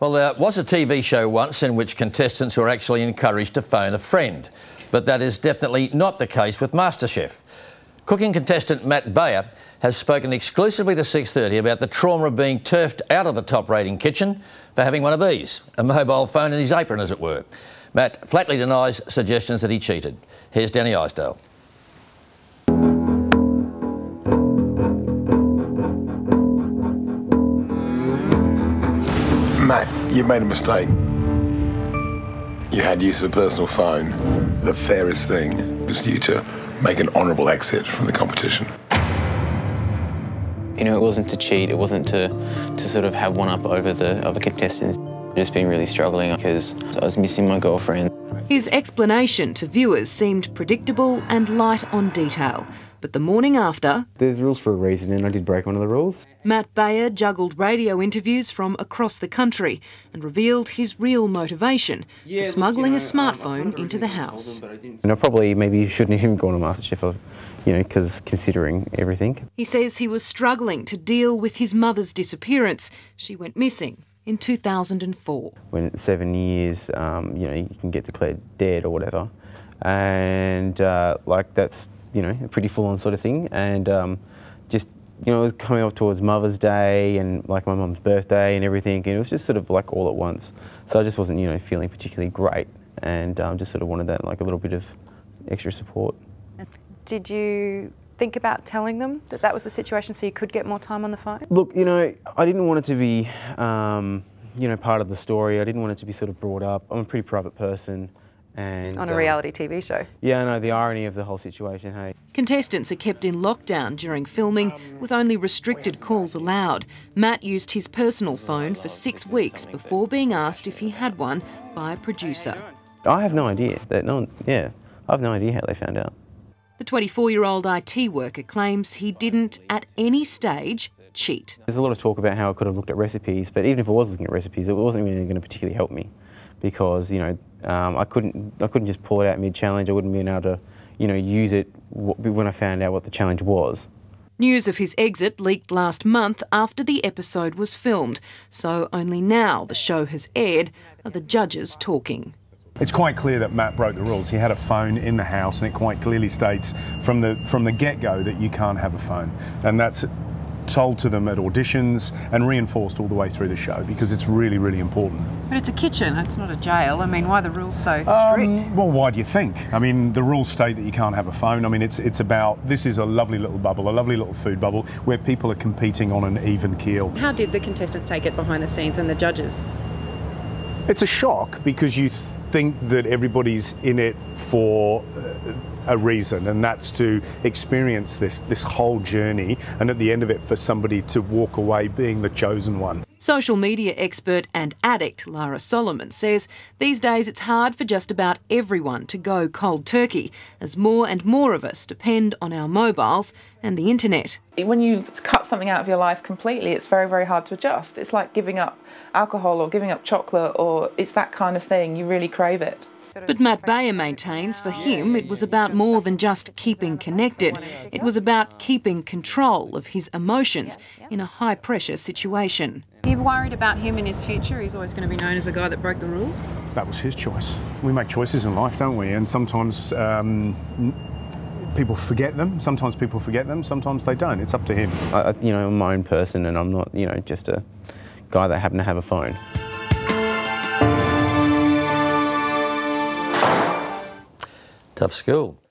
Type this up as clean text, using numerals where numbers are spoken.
Well, there was a TV show once in which contestants were actually encouraged to phone a friend, but that is definitely not the case with Masterchef. Cooking contestant Matt Beyer has spoken exclusively to 6:30 about the trauma of being turfed out of the top-rating kitchen for having one of these, a mobile phone in his apron, as it were. Matt flatly denies suggestions that he cheated. Here's Danny Isdale. Matt, you made a mistake. You had use of a personal phone. The fairest thing was you to make an honourable exit from the competition. You know, it wasn't to cheat, it wasn't to sort of have one up over the other contestants. Just been really struggling because I was missing my girlfriend. His explanation to viewers seemed predictable and light on detail. But the morning after... There's rules for a reason, and I did break one of the rules. Matt Beyer juggled radio interviews from across the country and revealed his real motivation for smuggling a smartphone into the house. And I probably maybe shouldn't have even gone to Masterchef, you know, because considering everything. He says he was struggling to deal with his mother's disappearance. She went missing in 2004. When it's 7 years, you know, you can get declared dead or whatever. And, like, that's, you know, a pretty full-on sort of thing. And just, you know, it was coming up towards Mother's Day and, like, my mum's birthday and everything. And it was just sort of, like, all at once. So I just wasn't, you know, feeling particularly great. And just sort of wanted that, like, a little bit of extra support. Did you think about telling them that that was the situation so you could get more time on the phone? Look, you know, I didn't want it to be, you know, part of the story. I didn't want it to be sort of brought up. I'm a pretty private person. And, on a reality TV show. Yeah, I know, the irony of the whole situation, hey. Contestants are kept in lockdown during filming with only restricted calls allowed. Matt used his personal phone for 6 weeks before being asked if he had one by a producer. I have no idea. I have no idea how they found out. The 24-year-old IT worker claims he didn't, at any stage, cheat. There's a lot of talk about how I could have looked at recipes, but even if I was looking at recipes, it wasn't really going to particularly help me because, you know, I couldn't just pull it out mid-challenge. I wouldn't be able to, you know, use it when I found out what the challenge was. News of his exit leaked last month after the episode was filmed, so only now the show has aired are the judges talking. It's quite clear that Matt broke the rules. He had a phone in the house, and it quite clearly states from the get-go that you can't have a phone, and that's told to them at auditions and reinforced all the way through the show because it's really, really important. But it's a kitchen, it's not a jail. I mean, why are the rules so strict? Well, why do you think? I mean, the rules state that you can't have a phone. I mean, it's about, this is a lovely little bubble, a lovely little food bubble where people are competing on an even keel. How did the contestants take it behind the scenes and the judges? It's a shock because you think that everybody's in it for a reason, and that's to experience this whole journey, and at the end of it for somebody to walk away being the chosen one. Social media expert and addict Lara Solomon says these days it's hard for just about everyone to go cold turkey as more and more of us depend on our mobiles and the internet. When you cut something out of your life completely, it's very, very hard to adjust. It's like giving up alcohol or giving up chocolate, or it's that kind of thing. You really crave it. But Matt Beyer maintains for him it was about more than just keeping connected. It was about keeping control of his emotions in a high-pressure situation. Are you worried about him in his future? He's always going to be known as a guy that broke the rules? That was his choice. We make choices in life, don't we? And sometimes people forget them. Sometimes people forget them. Sometimes they don't. It's up to him. You know, I'm my own person, and I'm not, you know, just a guy that happened to have a phone. Tough school.